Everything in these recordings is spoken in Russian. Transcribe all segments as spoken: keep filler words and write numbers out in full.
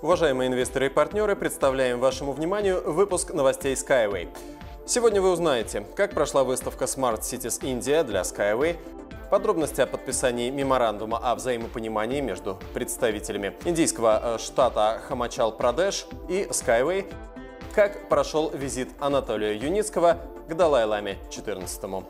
Уважаемые инвесторы и партнеры, представляем вашему вниманию выпуск новостей Skyway. Сегодня вы узнаете, как прошла выставка Smart Cities India для Skyway, подробности о подписании меморандума о взаимопонимании между представителями индийского штата Химачал-Прадеш и Skyway, как прошел визит Анатолия Юницкого к Далай-ламе четырнадцатому.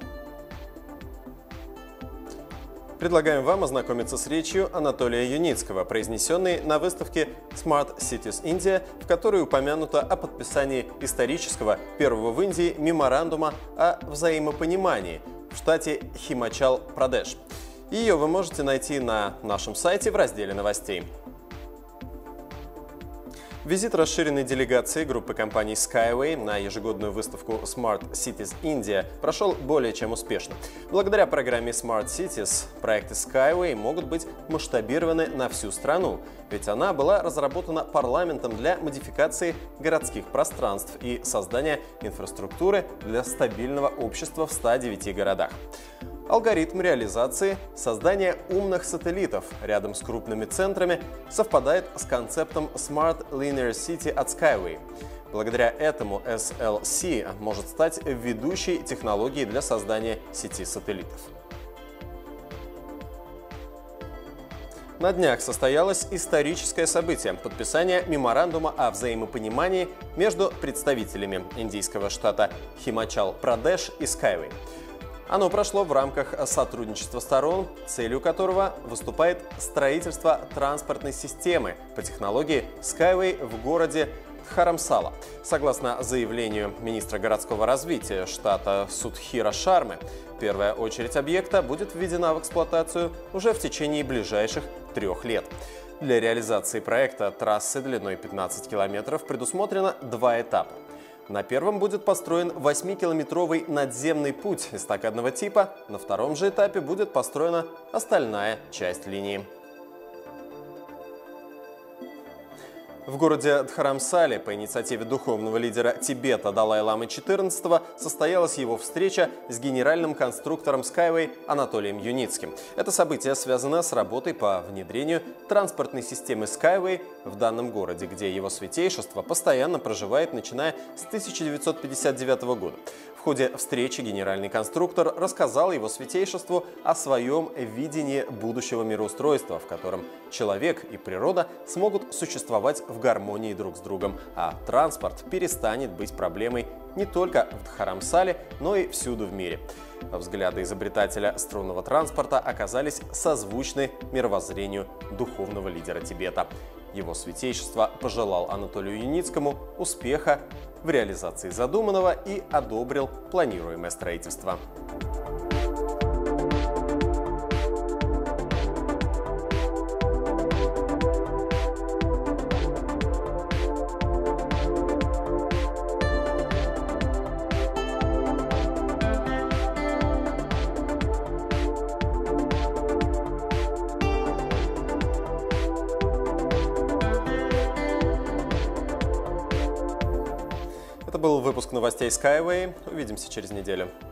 Предлагаем вам ознакомиться с речью Анатолия Юницкого, произнесенной на выставке Smart Cities India, в которой упомянуто о подписании исторического первого в Индии меморандума о взаимопонимании в штате Химачал-Прадеш. Ее вы можете найти на нашем сайте в разделе новостей. Визит расширенной делегации группы компаний Skyway на ежегодную выставку Smart Cities India прошел более чем успешно. Благодаря программе Smart Cities проекты Skyway могут быть масштабированы на всю страну, ведь она была разработана парламентом для модификации городских пространств и создания инфраструктуры для стабильного общества в ста девяти городах. Алгоритм реализации создания умных сателлитов рядом с крупными центрами совпадает с концептом Smart Linear City от Skyway. Благодаря этому эс эл си может стать ведущей технологией для создания сети сателлитов. На днях состоялось историческое событие – подписание меморандума о взаимопонимании между представителями индийского штата Химачал-Прадеш и Skyway. Оно прошло в рамках сотрудничества сторон, целью которого выступает строительство транспортной системы по технологии Skyway в городе Дхарамсала. Согласно заявлению министра городского развития штата Судхира Шармы, первая очередь объекта будет введена в эксплуатацию уже в течение ближайших трех лет. Для реализации проекта трассы длиной пятнадцать километров предусмотрено два этапа. На первом будет построен восьмикилометровый надземный путь эстакадного типа, на втором же этапе будет построена остальная часть линии. В городе Дхарамсале по инициативе духовного лидера Тибета Далай-ламы четырнадцатого состоялась его встреча с генеральным конструктором Skyway Анатолием Юницким. Это событие связано с работой по внедрению транспортной системы Skyway в данном городе, где его святейшество постоянно проживает, начиная с тысяча девятьсот пятьдесят девятого года. В ходе встречи генеральный конструктор рассказал его святейшеству о своем видении будущего мироустройства, в котором человек и природа смогут существовать в гармонии друг с другом, а транспорт перестанет быть проблемой не только в Дхарамсале, но и всюду в мире. Взгляды изобретателя струнного транспорта оказались созвучны мировоззрению духовного лидера Тибета. Его святейшество пожелал Анатолию Юницкому успеха в реализации задуманного и одобрил планируемое строительство. Это был выпуск новостей Skyway. Увидимся через неделю.